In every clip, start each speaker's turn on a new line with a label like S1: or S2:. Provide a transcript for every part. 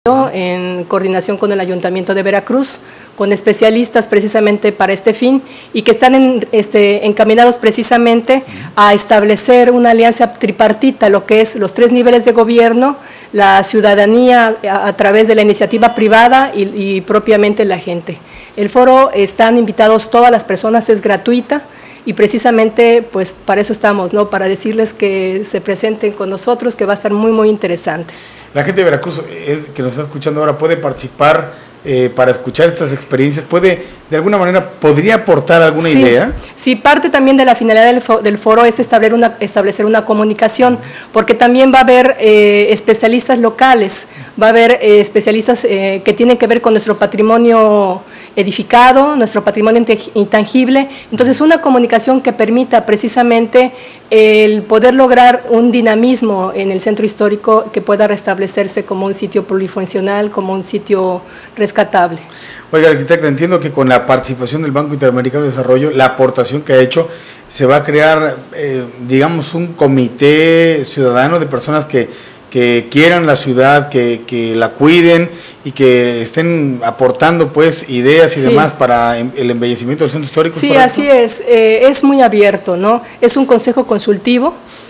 S1: en coordinación con el Ayuntamiento de Veracruz, con especialistas precisamente para este fin y que están encaminados precisamente a establecer una alianza tripartita, lo que es los 3 niveles de gobierno, la ciudadanía a través de la iniciativa privada y propiamente la gente. El foro están invitados todas las personas, es gratuita y precisamente pues para eso estamos, ¿no? Para decirles que se presenten con nosotros, que va a estar muy interesante.
S2: La gente de Veracruz que nos está escuchando ahora puede participar para escuchar estas experiencias, de alguna manera, ¿podría aportar alguna idea?
S1: Sí, parte también de la finalidad del foro es establecer una comunicación, porque también va a haber especialistas locales, va a haber especialistas que tienen que ver con nuestro patrimonio edificado, nuestro patrimonio intangible, entonces una comunicación que permita precisamente el poder lograr un dinamismo en el centro histórico que pueda restablecerse como un sitio plurifuncional, como un sitio rescatable.
S2: Oiga, arquitecta, entiendo que con la participación del Banco Interamericano de Desarrollo, la aportación que ha hecho, se va a crear, digamos, un comité ciudadano de personas que quieran la ciudad, que la cuiden y que estén aportando pues ideas y demás para el embellecimiento del centro histórico.
S1: Sí, así es muy abierto, ¿no? Es un consejo consultivo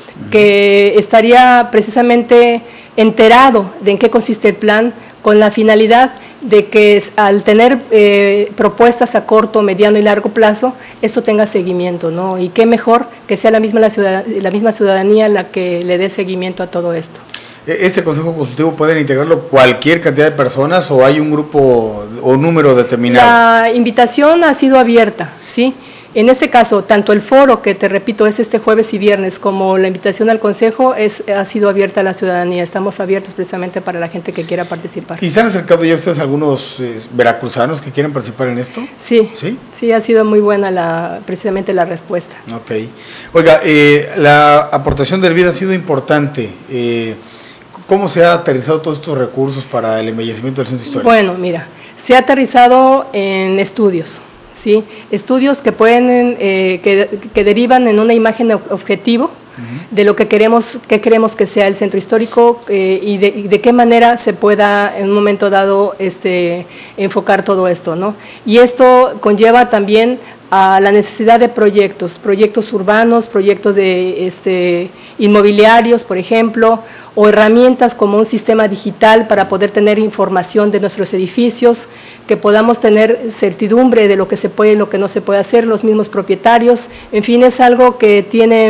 S1: que estaría precisamente enterado de en qué consiste el plan, con la finalidad de que al tener propuestas a corto, mediano y largo plazo, esto tenga seguimiento, ¿no? Y qué mejor que sea la misma ciudadanía la que le dé seguimiento a todo esto.
S2: ¿Este consejo consultivo pueden integrarlo cualquier cantidad de personas o hay un grupo o número determinado?
S1: La invitación ha sido abierta, ¿sí? En este caso, tanto el foro, que te repito, es este jueves y viernes, como la invitación al consejo ha sido abierta a la ciudadanía. Estamos abiertos precisamente para la gente que quiera participar.
S2: ¿Y se han acercado ya ustedes algunos veracruzanos que quieren participar en esto?
S1: Sí, sí, ha sido muy buena precisamente la respuesta.
S2: Ok. Oiga, la aportación del BID ha sido importante. ¿Cómo se ha aterrizado todos estos recursos para el embellecimiento del centro histórico?
S1: Bueno, mira, se ha aterrizado en estudios, ¿sí? Estudios que pueden, que derivan en una imagen objetivo de lo que queremos que sea el centro histórico y de qué manera se pueda en un momento dado enfocar todo esto, ¿no? Y esto conlleva también a la necesidad de proyectos urbanos, proyectos de inmobiliarios, por ejemplo, o herramientas como un sistema digital para poder tener información de nuestros edificios, que podamos tener certidumbre de lo que se puede y lo que no se puede hacer, los mismos propietarios, en fin, es algo que tiene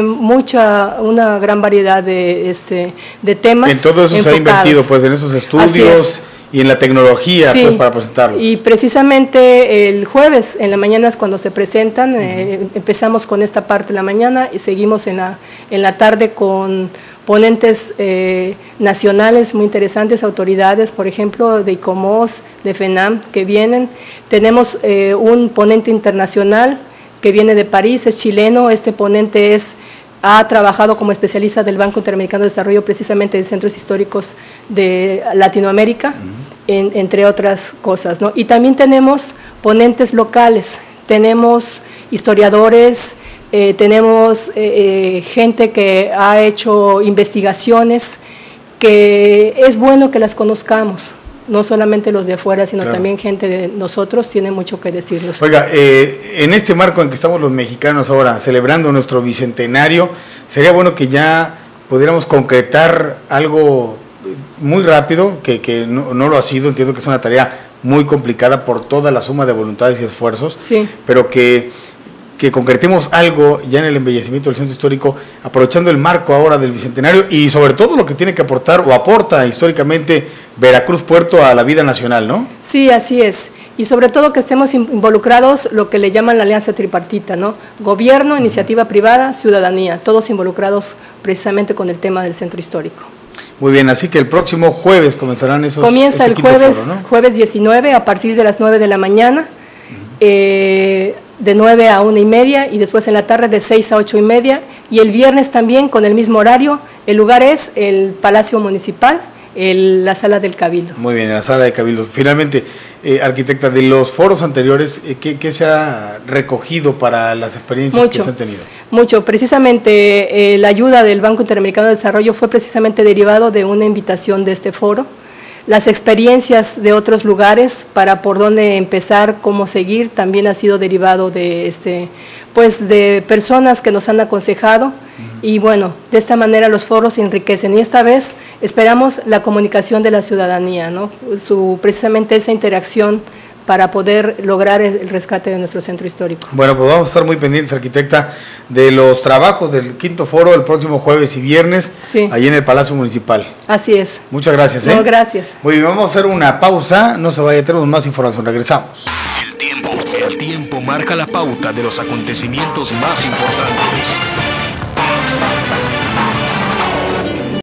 S1: una gran variedad de temas.
S2: En todo eso enfocados. Se ha invertido pues en esos estudios y en la tecnología pues, para presentarlos.
S1: Y precisamente el jueves en la mañana es cuando se presentan, empezamos con esta parte de la mañana y seguimos en la tarde con ponentes nacionales muy interesantes, autoridades, por ejemplo, de ICOMOS, de FENAM, que vienen. Tenemos un ponente internacional que viene de París, es chileno. Este ponente ha trabajado como especialista del Banco Interamericano de Desarrollo precisamente de centros históricos de Latinoamérica, entre otras cosas, ¿no? Y también tenemos ponentes locales, tenemos historiadores, tenemos gente que ha hecho investigaciones, que es bueno que las conozcamos, no solamente los de afuera, sino también gente de nosotros tiene mucho que decirnos.
S2: Oiga, en este marco en que estamos los mexicanos ahora celebrando nuestro bicentenario, sería bueno que ya pudiéramos concretar algo muy rápido, que no lo ha sido. Entiendo que es una tarea muy complicada por toda la suma de voluntades y esfuerzos, pero que concretemos algo ya en el embellecimiento del centro histórico, aprovechando el marco ahora del bicentenario y sobre todo lo que tiene que aportar o aporta históricamente Veracruz Puerto a la vida nacional, ¿no?
S1: Sí, así es. Y sobre todo que estemos involucrados, lo que le llaman la alianza tripartita, ¿no? Gobierno, iniciativa privada, ciudadanía, todos involucrados precisamente con el tema del centro histórico.
S2: Muy bien, así que el próximo jueves comenzarán esos.
S1: Comienza el jueves, foro, ¿no? Jueves 19 a partir de las 9 de la mañana. De 9 a 1:30 y después en la tarde de 6 a 8:30 y el viernes también con el mismo horario. El lugar es el Palacio Municipal, la Sala del Cabildo.
S2: Muy bien, en la Sala de Cabildo. Finalmente, arquitecta, de los foros anteriores, ¿qué se ha recogido para las experiencias que se han tenido?
S1: Mucho, precisamente la ayuda del Banco Interamericano de Desarrollo fue precisamente derivado de una invitación de este foro. las experiencias de otros lugares para por dónde empezar, cómo seguir, también ha sido derivado de pues de personas que nos han aconsejado y bueno, de esta manera los foros se enriquecen y esta vez esperamos la comunicación de la ciudadanía, ¿no? Precisamente esa interacción para poder lograr el rescate de nuestro centro histórico.
S2: Bueno, pues vamos a estar muy pendientes, arquitecta, de los trabajos del quinto foro el próximo jueves y viernes, sí, allí en el Palacio Municipal.
S1: Así es.
S2: Muchas gracias.
S1: No, gracias.
S2: Muy bien, vamos a hacer una pausa, no se vaya, tenemos más información, regresamos.
S3: El tiempo marca la pauta de los acontecimientos más importantes.